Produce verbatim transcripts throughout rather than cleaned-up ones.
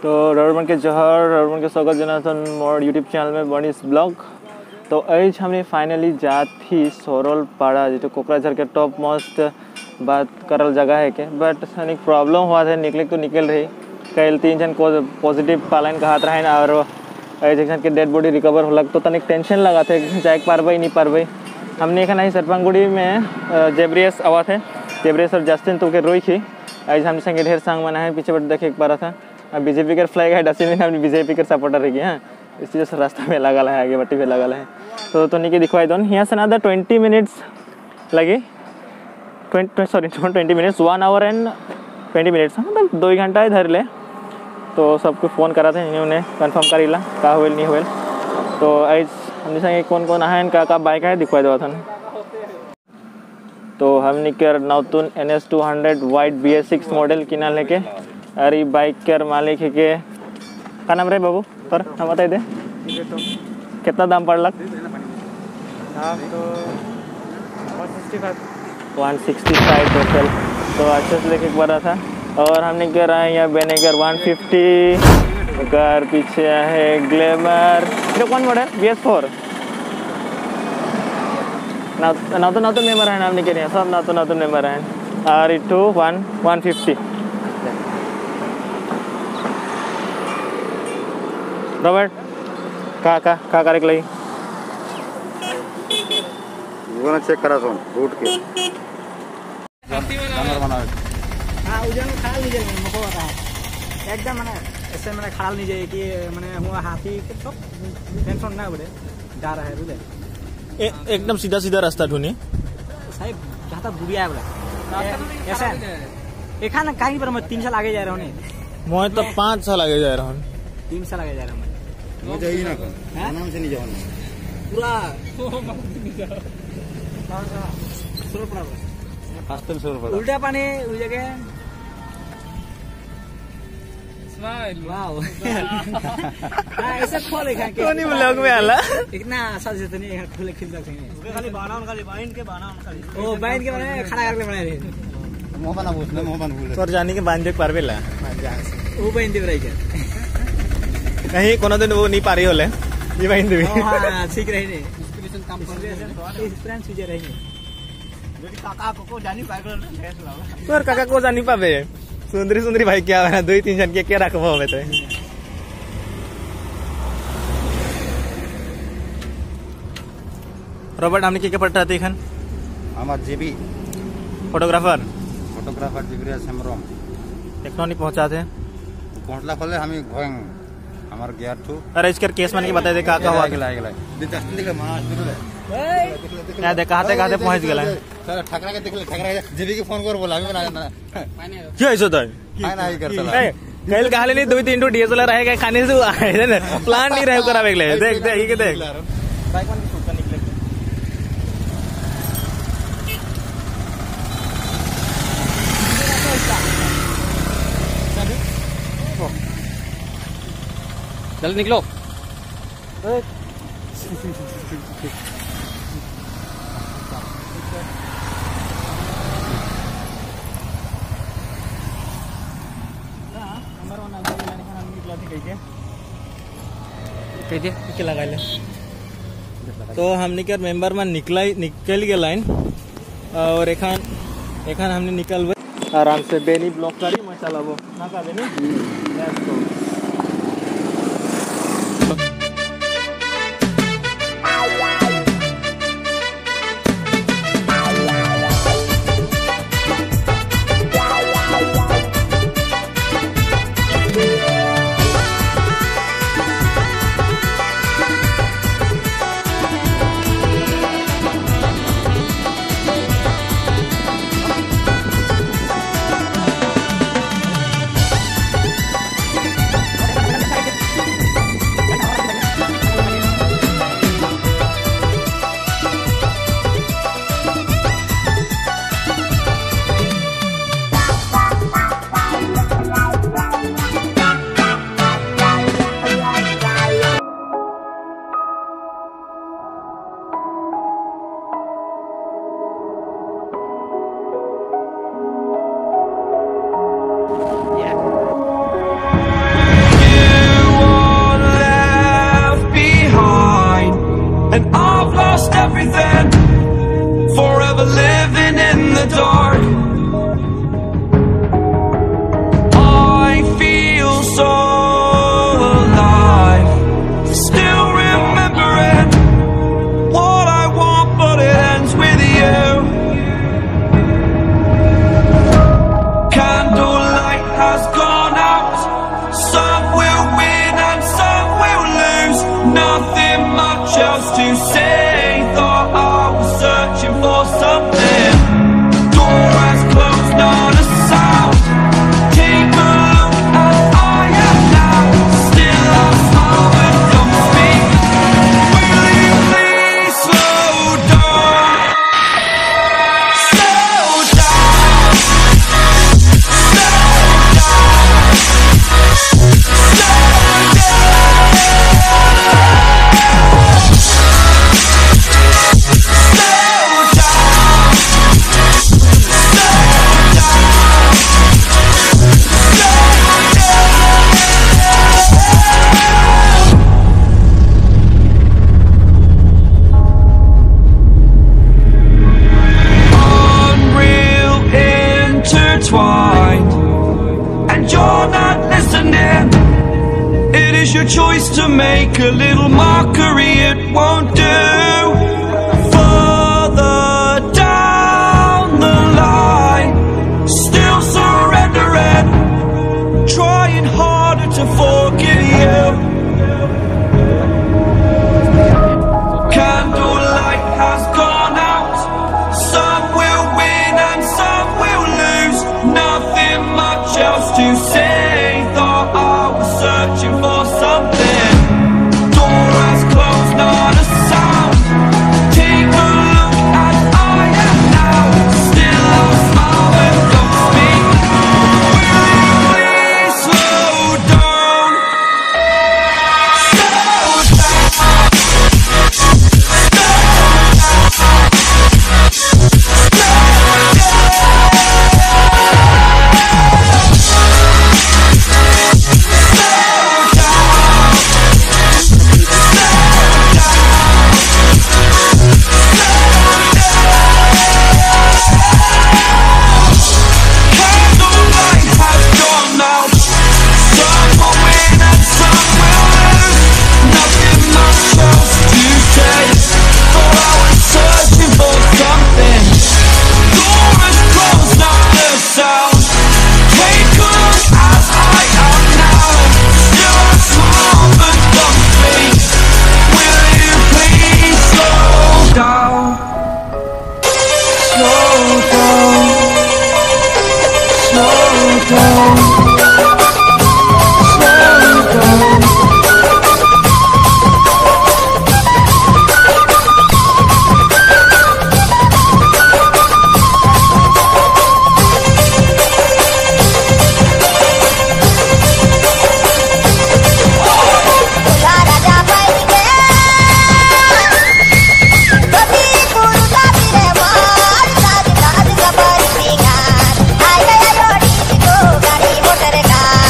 तो रबरबैंड के जहर रबरबैंड के स्वागत जनाथन मोर यूट्यूब चैनल में बनीस ब्लॉग। तो आज हमने फाइनली जात थी सोरलपाड़ा जो कोकराझार के टॉप मोस्ट बात करल जगह है के बट तनिक प्रॉब्लम हुआ था निकले तो निकल रही कल तीन जन को पॉजिटिव पालन का हाथ रहे और एक जन के डेड बॉडी रिकवर होलक तो तनिक टेंशन लगा थे जाए पारबई नहीं पारबई। हमने एखन सरपंगुड़ी में जेब्रियस आवा थे जेब्रियस और जस्टिन तो के रोई थी। आज हमने संगे ढेर सांग मना है पीछे बट देखे एक बार था बीजेपी का फ्लैग है डस्टिन में हमने बीजेपी का सपोर्टर रही है इस वजह से रास्ता में लगा है आगे बट्टी पे लगा है तो तो नहीं दिखवाई दो यहाँ से ना ट्वेंटी मिनट्स लगे twenty sorry twenty minutes one hour and twenty minutes मतलब दो ही घंटा इधर ले तो सबको फ़ोन करा थे उन्हें कन्फर्म करी ला का हुए नहीं हुए। तो आज हमने संगे कौन कौन है का का बाइक है दिखवाई दो था। तो हमने कर नौतुन N S two hundred white B S six model किना लेके अरे बाइक के मालिक है के का नाम रहे बाबू पर हम बता दे कितना दाम पड़ लग वन सिक्सटी फाइव टोटल तो अच्छे से लेके बड़ा था। और हमने क्या रहा है यहाँ बेनेगर वन फिफ्टी कार पीछे है ग्लैमर जो कौन मॉडल बी एस फोर ना ना तो ना तो मेम्बर है हमने क्या सब ना तो ना तो मेम्बर है R two one one fifty Robert का का का करे के लगी वो चेक करा सुन रूट के नंबर बना हां उजन खाल नहीं जाए मको होता है एकदम माने ऐसे माने खाल नहीं जाए कि माने हुआ हाथी के सब टेंशन ना उड़े जा रहा है बुझे एकदम सीधा सीधा रास्ता ढूंढी साहब जाता बुढ़िया बोला ऐसा एखा ना कहीं पर मैं तीन साल आगे जा रहा हूं मैं तो पाँच साल आगे जा रहा हूं तीन साल आगे जा रहा हूं वो जाइए ना कौन आराम से नहीं जाओ पूरा हॉस्टल से ऊपर उल्टा पानी उस जगह स्माइल वाओ हां ऐसे खोल देखा के कोनी ब्लॉग में आला इतना आशा से नहीं है खुले खिल सकते हैं खाली बाना उनका बाइन के बाना उनका ओ बाइन के बाने खड़ा करके बनाए रे मोह बना पूछने मोह बन बोले तोर जानी के बांध देख पारबेला वो बाइन दे रही है नहीं कोनो दिन वो नहीं पारी होले ये बांध देबी हां ठीक रही नहीं इंस्पिरेशन काम कर रहे हैं इस फ्रेंड्स सुजे रही यदि काका को जानी पाए फेस लावा तोर काका को जानी पाबे सुंदरी सुंदरी भाई क्या है दो तीन जन के क्या रखबो होबे तो रॉबर्ट हमने के के पढ़ता थी खन हमार जेबी फोटोग्राफर फोटोग्राफर जिगरिया समरम देखनो नहीं पहुंचा थे पहुंचला खोले हम भयं हमार गियर टू अरे इसकर केस मन के बता दे का का हुआ गेला गेला दिखते दिखे मां दिखले क्या दे कहते कहते पहुंच गेला सर ठकरा के देखले ठकरा जेबी के फोन कर बोला अभी बना क्या ऐसा था हां ना ही कर चला कल कहले नहीं दो तीन टू डीएसएलआर रहेगा खाने से आए ना प्लान नहीं रहे करावे के लिए देख देख ये देख बाइक में शूट करने के लिए चल निकलो के लगा ले तो हमने के मेंबर में निकला निकल गया लाइन और एखान एखान हमने निकल आराम से बेनी ब्लॉक करी मैं चलाबो ना का बेनी let's go. has gone out. Some will win and some will lose. Nothing much else to say. Thought I was searching for something. Door has closed, not a sound. Take a look as I am now. Still I smile but don't speak. Will you please slow down? Slow down. Slow down. Slow and you're not listening. It is your choice to make a little mockery, it won't do. Further down the line, still surrendering, trying harder to forgive you. Candlelight has gone out. Some will win and some will lose. Nothing much else to say. Thought I was searching for something. Door has closed, not a sound. Take a look as I am now. Still I smile and don't speak. Will you please slow down? Slow down. Ay, ay, ay, ay, ay, ay, ay, ay, ay, ay, ay, ay, ay, ay, ay, ay,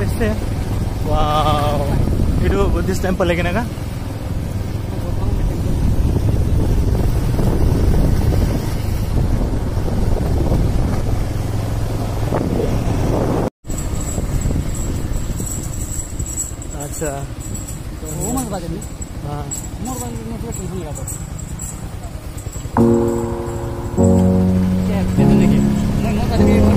से वाव ಇದು Buddhist temple ಆಗಿನಾಗ अच्छा वो मत बाजे नहीं हाँ मोर बाजे में तो नहीं लगा क्या कैसे देखिए मोर मोर बाजे में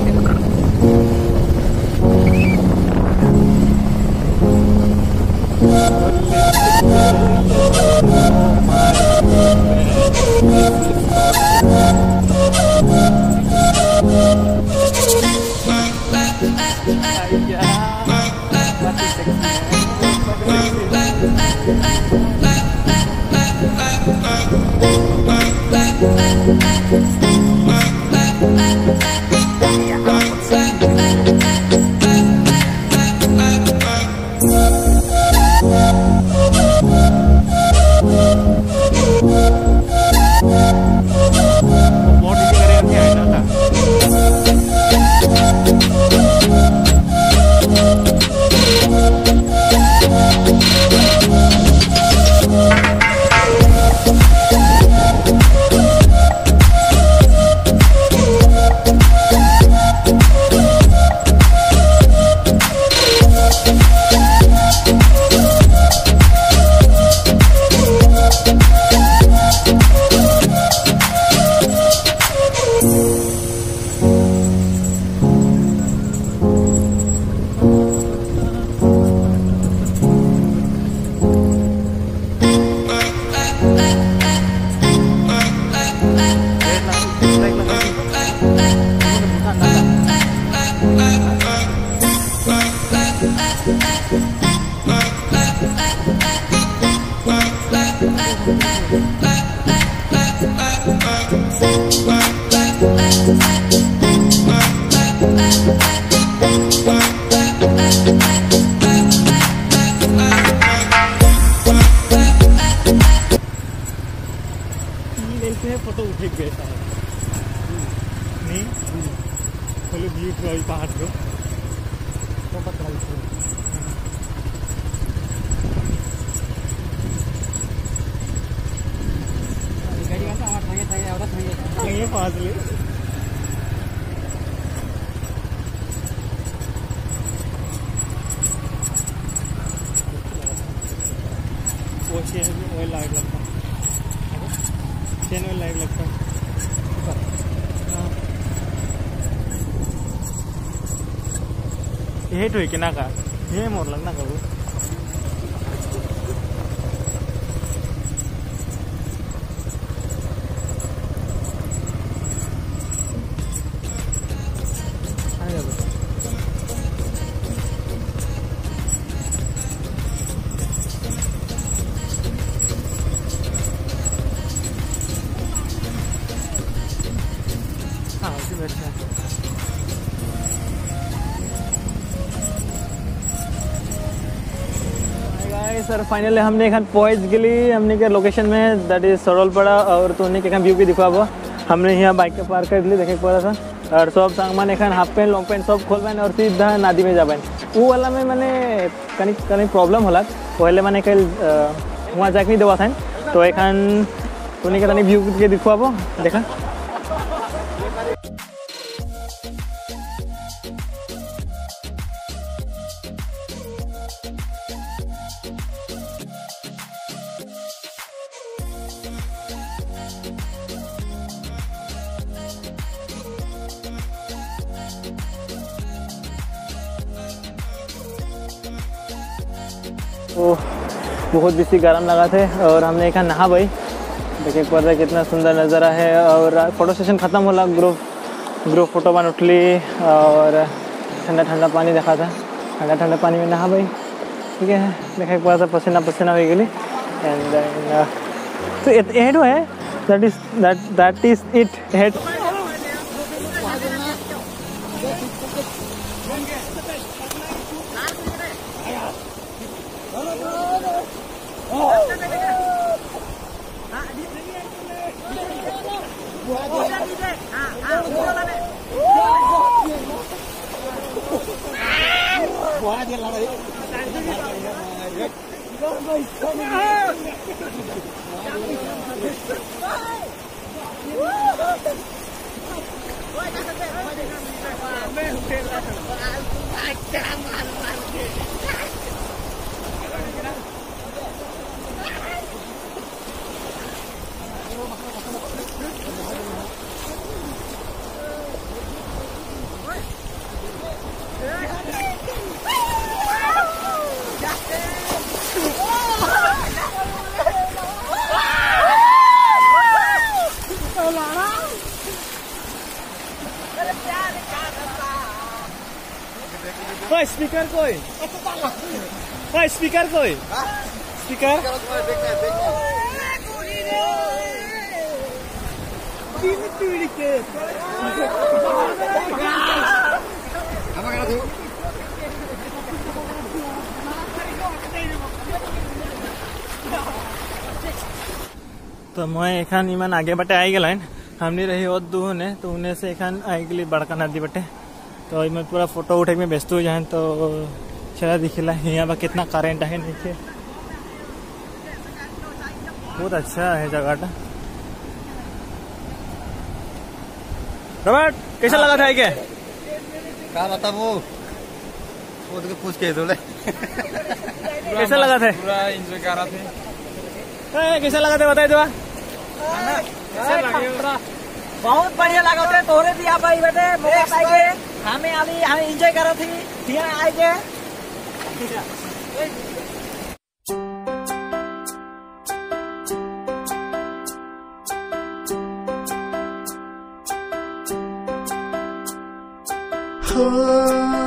फोटो उठे गए नहीं बोले व्यू पहाड़ को तो पता गाड़ी पास ले वो चेन में ऑयल लाइट लगता चेन में लाइट लगता ये तो है कि ना का ये मोर लगना का वो सर फाइनली हमने एखन पहुँच गली हमने के लोकेशन में दैट इज सरोलपाड़ा और तो उन्हें के व्यू भी दिखाब हमने यहाँ बाइक के पार्क कर ली देखे पड़ा था और सब सामान एखन हाफ पैंट लॉन्ग पैंट सब खोलबैन और सीधा नदी में जाबैन वो वाला में मैंने कहीं कहीं प्रॉब्लम होला पहले मैंने कल वहाँ जाके नहीं देवा था तो एखन उन्हें के व्यू के दिखाब देखा तो बहुत बेसी गर्म लगा थे और हमने एक नहा भाई देखे पड़ रहा कितना सुंदर नज़ारा है और फोटो सेशन ख़त्म होला ग्रुप ग्रुप फोटो बन उठली और ठंडा ठंडा पानी देखा था ठंडा ठंडा पानी में नहा भाई ठीक है देखे पड़ा था पसीना पसीना हो गई एंड देन तो हेड है that is that that is it head Wah dia Oi, speaker koi. Oi, speaker koi. Speaker. तो मैं एखान इमान आगे बटे आई गलाइन हमने रही और दूह ने तो उन्हें से एखान आई गली बड़का नदी बटे तो मैं पूरा फोटो उठे में व्यस्त हो जाए तो चला दिखला यहाँ पर कितना करेंट है नीचे बहुत अच्छा है जगह टा। रॉबर्ट कैसा लगा था क्या क्या बता वो वो तो पूछ के बोले कैसा लगा था पूरा एंजॉय कर रहा थे कैसा लगा था बताए तो बहुत बढ़िया लगा थे तोरे भी आप आई बेटे मौका आए के हमें अभी हम एंजॉय कर रहे थे फिर आए के Oh